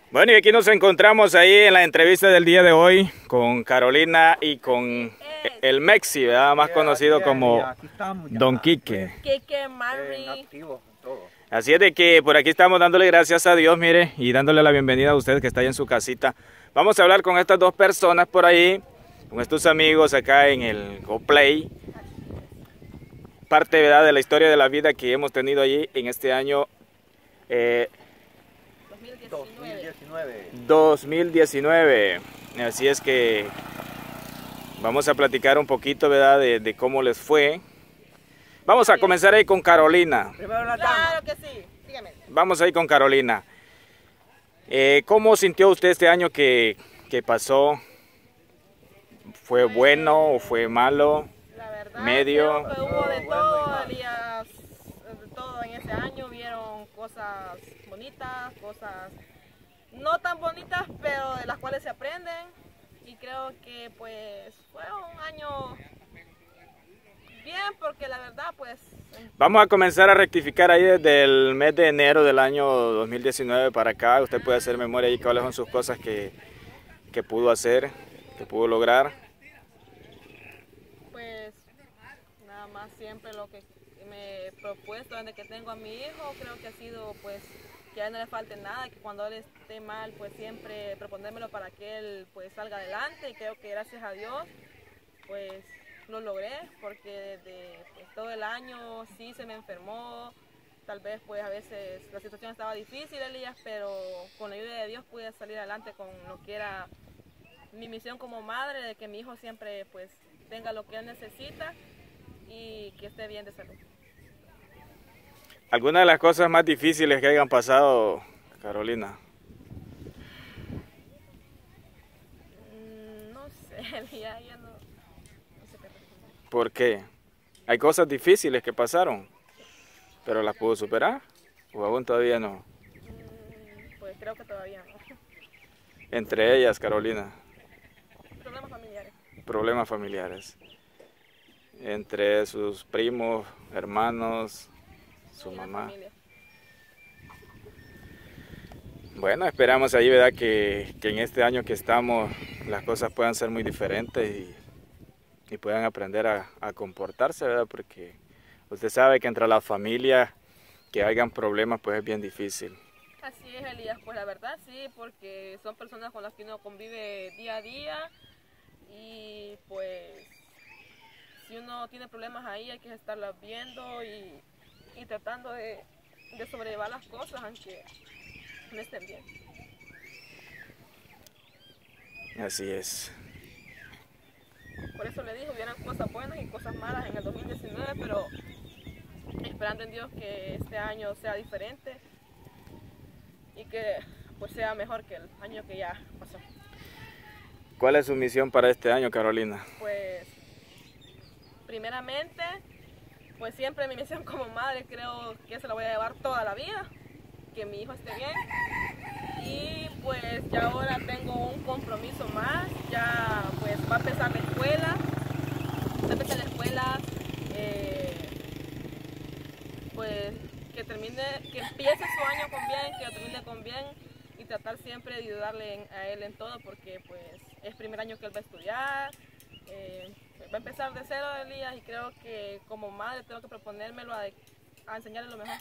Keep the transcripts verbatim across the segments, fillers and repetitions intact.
Bueno, y aquí nos encontramos ahí en la entrevista del día de hoy con Carolina y con el Mexi, ¿verdad? Más conocido como Don Quique. Quique, Mari. Así es de que por aquí estamos dándole gracias a Dios, mire, y dándole la bienvenida a usted que está ahí en su casita. Vamos a hablar con estas dos personas por ahí, con estos amigos acá en el GoPlay. Parte, ¿verdad?, de la historia de la vida que hemos tenido allí en este año eh, dos mil diecinueve. Así es que vamos a platicar un poquito, ¿verdad?, de, de cómo les fue. Vamos a comenzar ahí con Carolina. Primero la dama. Claro que sí, dígame. Vamos ahí con Carolina. Eh, ¿Cómo sintió usted este año que, que pasó? ¿Fue Pues, bueno o fue malo? La verdad, ¿Medio? creo que hubo de todo, Elías, de todo en ese año. Vieron cosas bonitas, cosas no tan bonitas, pero de las cuales se aprenden. Y creo que pues fue un año bien, porque la verdad pues... Vamos a comenzar a rectificar ahí desde el mes de enero del año dos mil diecinueve para acá. Usted puede hacer memoria ahí cuáles son sus cosas que, que pudo hacer, que pudo lograr. Pues nada más siempre lo que me he propuesto desde que tengo a mi hijo, creo que ha sido pues que a él no le falte nada, que cuando él esté mal pues siempre proponérmelo para que él pues salga adelante, y creo que gracias a Dios pues lo logré, porque desde pues, todo el año sí se me enfermó, tal vez pues a veces la situación estaba difícil, Elías, pero con la ayuda de Dios pude salir adelante con lo que era mi misión como madre, de que mi hijo siempre pues tenga lo que él necesita y que esté bien de salud. ¿Alguna de las cosas más difíciles que hayan pasado, Carolina? Mm, no sé, ya, ya no, no sé qué responder. ¿Por qué? Hay cosas difíciles que pasaron, pero las pudo superar, o aún todavía no. Mm, pues creo que todavía no. Entre ellas, Carolina, Problemas familiares. problemas familiares. Entre sus primos, hermanos, su Y la mamá. familia. Bueno, esperamos ahí, ¿verdad?, que, que en este año que estamos las cosas puedan ser muy diferentes y, y puedan aprender a, a comportarse, ¿verdad? Porque usted sabe que entre la familia que hayan problemas pues es bien difícil. Así es, Elías, pues la verdad sí, porque son personas con las que uno convive día a día y pues si uno tiene problemas ahí hay que estarlas viendo y, y tratando de, de sobrellevar las cosas aunque no estén bien. Así es. Por eso le digo, hubieran cosas buenas y cosas malas en el dos mil diecinueve, pero esperando en Dios que este año sea diferente y que pues sea mejor que el año que ya pasó. ¿Cuál es su misión para este año, Carolina? Pues primeramente, pues siempre mi misión como madre creo que se la voy a llevar toda la vida, que mi hijo esté bien. Y pues ya ahora tengo un compromiso más, ya pues va a empezar la escuela, va a empezar la escuela, eh, pues que termine, que empiece su año con bien, que lo termine con bien y tratar siempre de ayudarle en, a él en todo, porque pues es primer año que él va a estudiar, eh, va a empezar de cero, Elías, y creo que como madre tengo que proponérmelo a, a enseñarle lo mejor.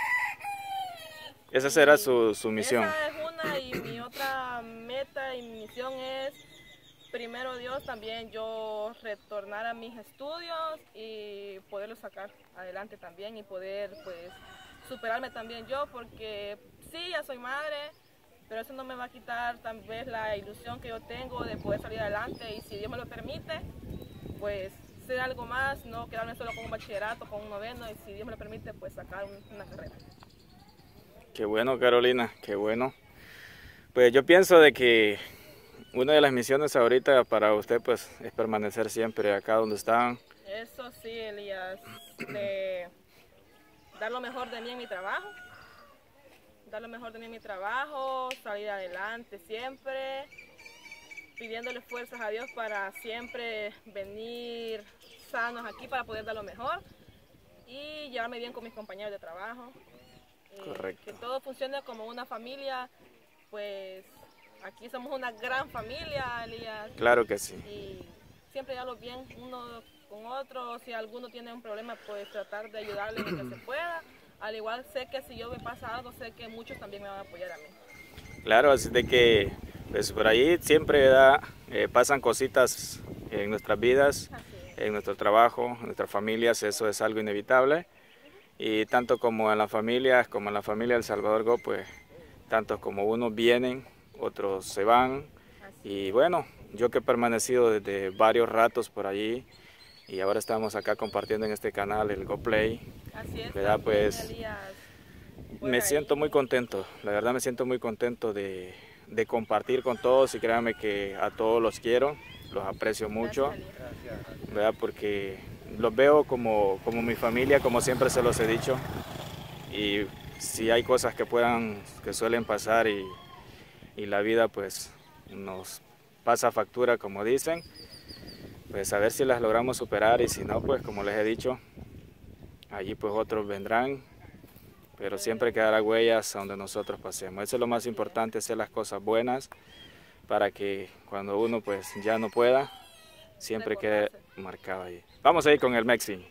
Esa será su, su misión. Esa es una, y mi otra meta y misión es, primero Dios, también yo retornar a mis estudios y poderlo sacar adelante también y poder pues superarme también yo, porque sí, ya soy madre, pero eso no me va a quitar tal vez la ilusión que yo tengo de poder salir adelante y si Dios me lo permite, pues ser algo más, no quedarme solo con un bachillerato, con un noveno y si Dios me lo permite, pues sacar un, una carrera. Qué bueno, Carolina, qué bueno. Pues yo pienso de que una de las misiones ahorita para usted pues es permanecer siempre acá donde están. Eso sí, Elías, de dar lo mejor de mí en mi trabajo, dar lo mejor de mí en mi trabajo, salir adelante siempre, pidiéndole fuerzas a Dios para siempre venir sanos aquí para poder dar lo mejor y llevarme bien con mis compañeros de trabajo. Correcto. Eh, que todo funcione como una familia pues aquí somos una gran familia, Elías. Claro que sí. Y siempre ya lo bien uno con otro, si alguno tiene un problema, pues tratar de ayudarle en lo que se pueda. Al igual sé que si yo me pasa algo, sé que muchos también me van a apoyar a mí. Claro, así de que pues por ahí siempre ¿verdad? Eh, pasan cositas en nuestras vidas, en nuestro trabajo, en nuestras familias, eso es algo inevitable. Y tanto como en las familias, como en la familia del Salvador Go, pues tantos como unos vienen, otros se van. Y bueno, yo que he permanecido desde varios ratos por allí y ahora estamos acá compartiendo en este canal el Go Play. Así es, ¿verdad? también, Pues Elías, me siento muy contento, la verdad me siento muy contento de, de compartir con todos y créanme que a todos los quiero, los aprecio mucho, Gracias, ¿verdad? Porque los veo como, como mi familia, como siempre se los he dicho. Y si hay cosas que puedan, que suelen pasar y, y la vida pues nos pasa factura como dicen, pues a ver si las logramos superar y si no pues como les he dicho, allí pues otros vendrán, pero siempre quedará huellas a donde nosotros pasemos. Eso es lo más importante, hacer las cosas buenas para que cuando uno pues ya no pueda, siempre quede marcado ahí. Vamos a ir con el Mexi.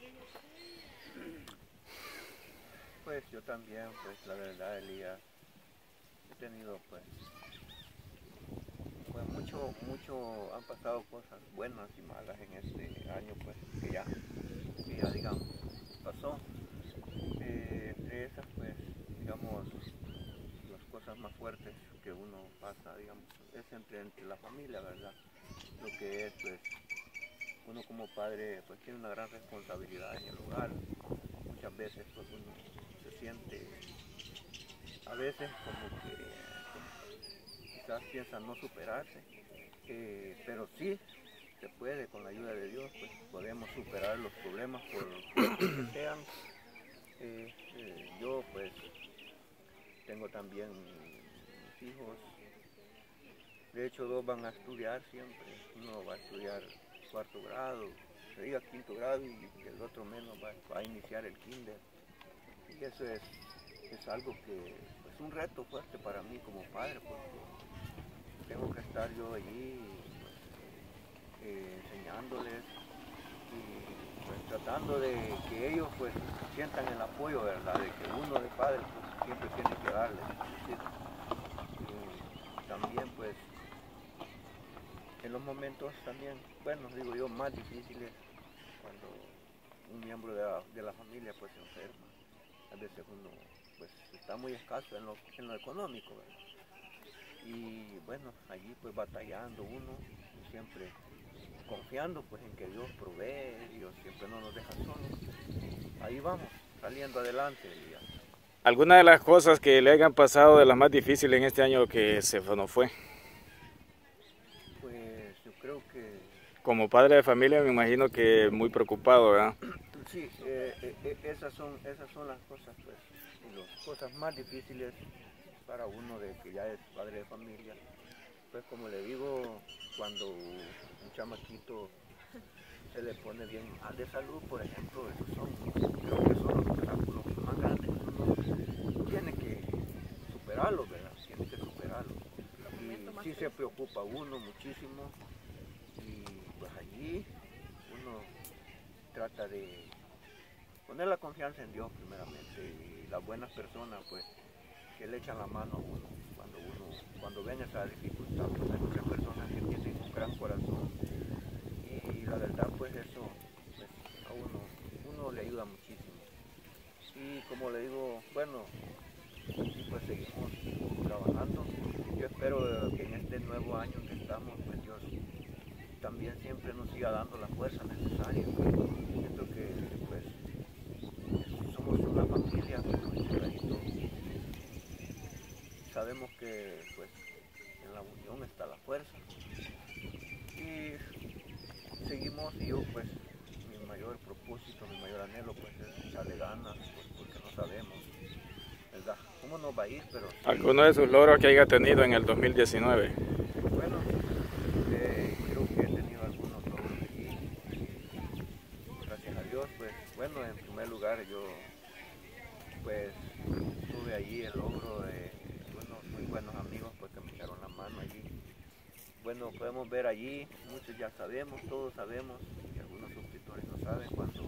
Pues yo también, pues la verdad, Elías, he tenido pues, pues mucho, mucho, han pasado cosas buenas y malas en este año, pues que ya, que ya digamos, pasó. Eh, entre esas, pues, digamos, las cosas más fuertes que uno pasa, digamos, es entre, entre la familia, ¿verdad? Lo que es, pues, uno como padre, pues tiene una gran responsabilidad en el hogar. Muchas veces, pues, uno se siente a veces como que quizás piensa no superarse, eh, pero sí se puede, con la ayuda de Dios, pues podemos superar los problemas por por que sean. Eh, eh, yo pues tengo también mis hijos, de hecho dos van a estudiar siempre, uno va a estudiar cuarto grado, sería quinto grado y el otro menos va, va a iniciar el kinder. Y eso es, es algo que es pues, un reto fuerte para mí como padre, porque tengo que estar yo allí pues, eh, enseñándoles y pues, tratando de que ellos pues sientan el apoyo, ¿verdad? De que uno de padre pues, siempre tiene que darles. Y también pues en los momentos también, bueno, digo yo, más difíciles, cuando un miembro de la, de la familia pues se enferma. A veces uno pues está muy escaso en lo, en lo económico, ¿verdad? Y bueno, allí pues batallando uno, y siempre confiando pues en que Dios provee, Dios siempre no nos deja solos. Ahí vamos, saliendo adelante. Ya. ¿Alguna de las cosas que le hayan pasado de las más difíciles en este año que se nos fue? Pues yo creo que... Como padre de familia me imagino que muy preocupado, ¿verdad? Sí, eh, eh, esas, son, esas son las cosas, pues, las cosas más difíciles para uno de que ya es padre de familia. Pues como le digo, cuando un chamaquito se le pone bien mal de salud, por ejemplo, esos son, creo que son los obstáculos más grandes que uno tiene que superarlos, ¿verdad? Tiene que superarlos. Y sí se preocupa uno muchísimo y pues allí uno trata de poner la confianza en Dios primeramente y las buenas personas pues que le echan la mano a uno cuando uno cuando ven esa dificultad. Pues hay muchas personas que tienen un gran corazón y la verdad pues eso pues, a uno uno le ayuda muchísimo y como le digo, bueno, pues seguimos trabajando. Yo espero que en este nuevo año que estamos pues Dios también siempre nos siga dando la fuerza necesaria. Siento que pues somos una familia, pues, sabemos que pues en la unión está la fuerza y seguimos y yo pues mi mayor propósito, mi mayor anhelo pues es echarle ganas pues, porque no sabemos, ¿verdad? ¿Cómo nos va a ir? Pero sí. ¿Alguno de sus logros que haya tenido en el dos mil diecinueve? Bueno, eh, creo que he tenido algunos logros y gracias a Dios pues bueno, en primer lugar yo pues tuve allí el logro de unos muy buenos amigos pues que bueno, podemos ver allí, muchos ya sabemos, todos sabemos, y algunos suscriptores no saben, cuando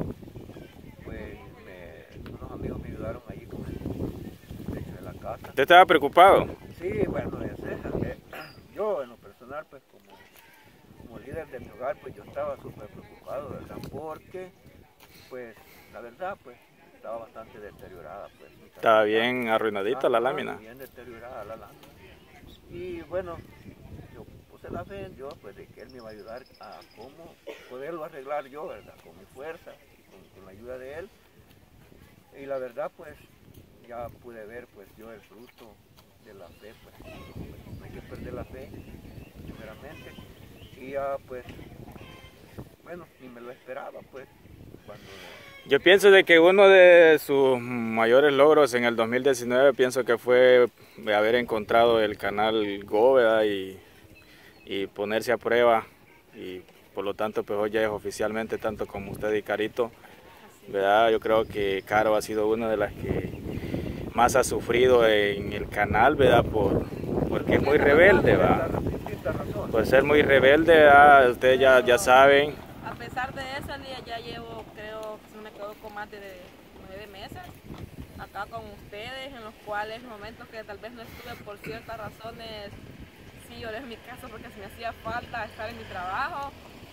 pues me, unos amigos me ayudaron allí con el techo de la casa. ¿Usted estaba preocupado? Sí, bueno, ya sé, eh, yo en lo personal, pues como, como líder de mi hogar, pues yo estaba súper preocupado, ¿verdad? Porque, pues, la verdad, pues, estaba bastante deteriorada, pues. Estaba bien arruinadita ah, la lámina. Bien deteriorada la lámina. Y bueno, yo puse la fe en Dios, pues, de que Él me iba a ayudar a cómo poderlo arreglar yo, ¿verdad? Con mi fuerza, y con, con la ayuda de Él. Y la verdad, pues, ya pude ver, pues, yo el fruto de la fe, pues, pues no hay que perder la fe, primeramente. Y ya, pues, bueno, ni me lo esperaba, pues, cuando... Yo pienso de que uno de sus mayores logros en el dos mil diecinueve, pienso que fue haber encontrado el canal Go, ¿verdad? Y, y ponerse a prueba, y por lo tanto, pues hoy ya es oficialmente, tanto como usted y Carito, ¿verdad? Yo creo que Caro ha sido una de las que más ha sufrido en el canal, ¿verdad? Por, porque es muy rebelde, ¿verdad? Por ser muy rebelde, ¿verdad? Ustedes ya, ya saben. A pesar de eso, Elías, ya llevo, creo, si no me equivoco, más de nueve meses acá con ustedes, en los cuales momentos que tal vez no estuve por ciertas razones, sí lloré en mi casa porque se me hacía falta estar en mi trabajo.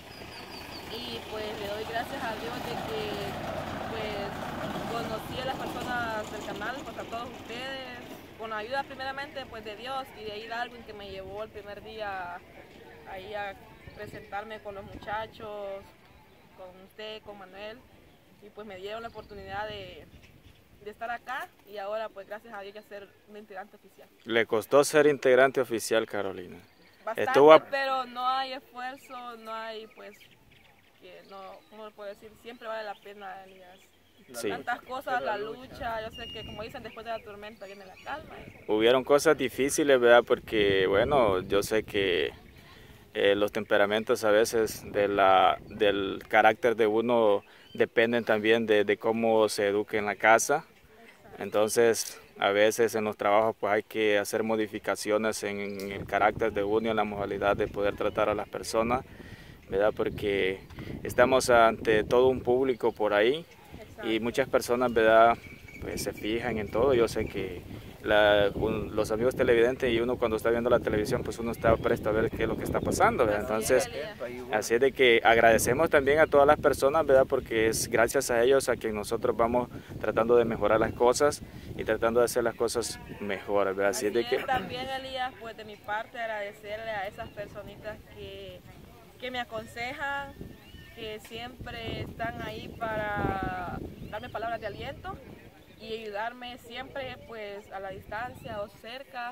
Y pues le doy gracias a Dios de que pues conocí a las personas del canal, pues a todos ustedes, con la ayuda primeramente pues de Dios y de ahí Darwin, que me llevó el primer día ahí a presentarme con los muchachos, con usted, con Manuel, y pues me dieron la oportunidad de, de estar acá y ahora pues gracias a Dios ya ser un integrante oficial. Le costó ser integrante oficial, Carolina. Bastante, Estuvo a... pero no hay esfuerzo, no hay pues, que no, ¿cómo lo puedo decir? Siempre vale la pena, Elías. Sí. Tantas cosas, la lucha, yo sé que como dicen, después de la tormenta viene la calma. Hubieron cosas difíciles, ¿verdad? Porque, bueno, yo sé que eh, los temperamentos a veces de la, del carácter de uno dependen también de, de cómo se eduque en la casa. Entonces, a veces en los trabajos pues hay que hacer modificaciones en el carácter de uno y en la modalidad de poder tratar a las personas, ¿verdad? Porque estamos ante todo un público por ahí. Exacto. Y muchas personas, ¿verdad? Pues se fijan en todo. Yo sé que la, un, los amigos televidentes y uno cuando está viendo la televisión, pues uno está presto a ver qué es lo que está pasando, ¿verdad? Entonces, así es de que agradecemos también a todas las personas, ¿verdad? Porque es gracias a ellos a que nosotros vamos tratando de mejorar las cosas y tratando de hacer las cosas mejor, ¿verdad? Así, así es de que... También, Elías, pues de mi parte agradecerle a esas personitas que, que me aconsejan, que siempre están ahí para darme palabras de aliento y ayudarme siempre pues a la distancia o cerca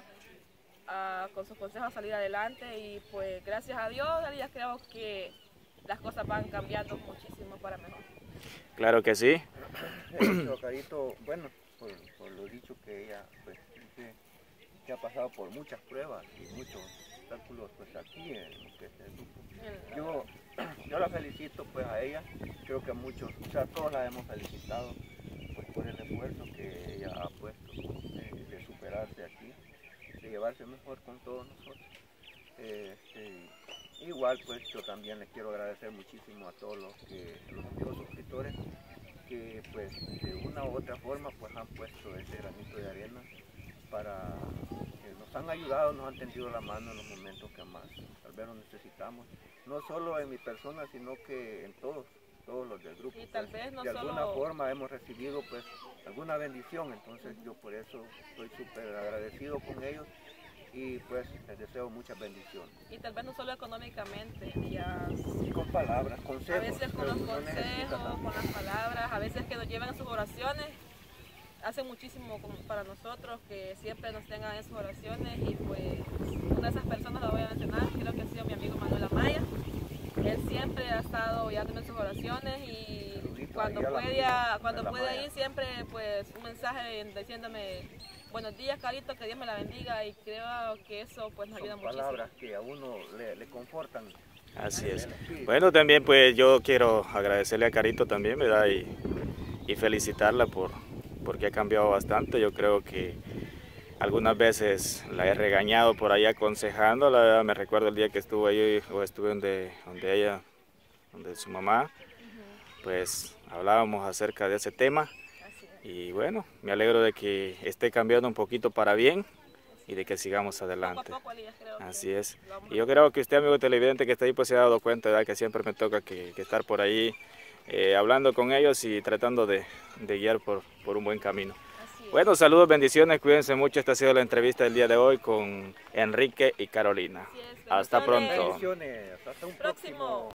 a, con sus consejos a salir adelante y pues gracias a Dios ya creo que las cosas van cambiando muchísimo para mejor. Claro que sí. Eh, Carito, bueno, por, por lo dicho que ella pues dice que ha pasado por muchas pruebas y muchos obstáculos pues aquí en lo que es el grupo. Yo, yo la felicito pues a ella, creo que a muchos, o sea, todos la hemos felicitado pues por el esfuerzo que ella ha puesto de, de superarse aquí, de llevarse mejor con todos nosotros. Eh, este, igual pues yo también les quiero agradecer muchísimo a todos los que los amigos suscriptores que pues de una u otra forma pues han puesto ese granito de arena para que nos han ayudado, nos han tendido la mano en los momentos que más tal vez nos necesitamos, no solo en mi persona sino que en todos todos los del grupo. Y tal vez no de alguna solo... forma hemos recibido pues alguna bendición, entonces yo por eso estoy súper agradecido con ellos y pues les deseo muchas bendiciones. Y tal vez no solo económicamente, ya... Y con palabras, consejos. A veces con los consejos, con las palabras, a veces que nos llevan a sus oraciones, hacen muchísimo para nosotros, que siempre nos tengan en sus oraciones y pues una de esas personas la voy a mencionar, creo que ha sido mi amigo Manuel Amaya. Él siempre ha estado guiándome en sus oraciones y cuando puede, cuando puede ir siempre pues un mensaje diciéndome buenos días Carito, que Dios me la bendiga y creo que eso pues nos ayuda muchísimo. Palabras que a uno le, le confortan. Así es. Bueno, también pues yo quiero agradecerle a Carito también, ¿verdad? Y, y felicitarla por porque ha cambiado bastante. Yo creo que algunas veces la he regañado por ahí aconsejándola. Me recuerdo el día que estuve ahí o estuve donde, donde ella, donde su mamá, pues hablábamos acerca de ese tema. Y bueno, me alegro de que esté cambiando un poquito para bien y de que sigamos adelante. Poco a poco, Elías, creo Así que es. lo vamos Y yo creo que usted, amigo televidente que está ahí, pues se ha dado cuenta, ¿verdad? Que siempre me toca que, que estar por ahí eh, hablando con ellos y tratando de, de guiar por, por un buen camino. Así es. Bueno, saludos, bendiciones, cuídense mucho. Esta ha sido la entrevista del día de hoy con Enrique y Carolina. Así es, Hasta bendiciones. pronto. Bendiciones. Hasta un Próximo. próximo.